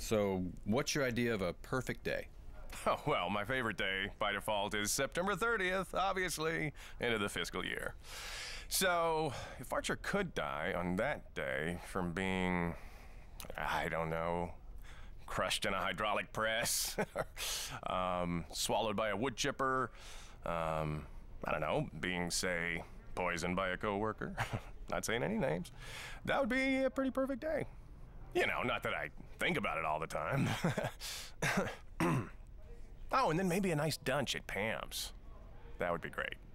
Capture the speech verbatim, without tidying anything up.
So, what's your idea of a perfect day? Oh, well, my favorite day, by default, is September thirtieth, obviously, end of the fiscal year. So, if Archer could die on that day from being, I don't know, crushed in a hydraulic press, um, swallowed by a wood chipper, um, I don't know, being, say, poisoned by a coworker, not saying any names, that would be a pretty perfect day. You know, not that I think about it all the time. Oh, and then maybe a nice dunch at Pam's. That would be great.